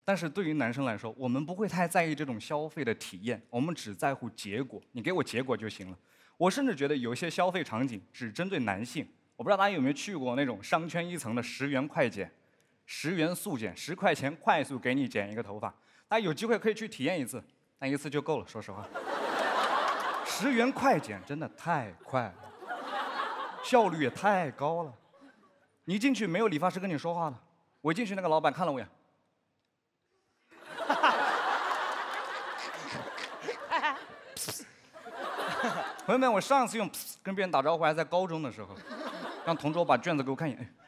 但是对于男生来说，我们不会太在意这种消费的体验，我们只在乎结果，你给我结果就行了。我甚至觉得有些消费场景只针对男性，我不知道大家有没有去过那种商圈一层的10元快剪，10元速剪，10块钱快速给你剪一个头发，大家有机会可以去体验一次，但一次就够了，说实话。10元快剪真的太快了，效率也太高了。你一进去没有理发师跟你说话了，我一进去那个老板看了我一眼。朋友们，我上次用跟别人打招呼还在高中的时候，让同桌把卷子给我看一眼。哎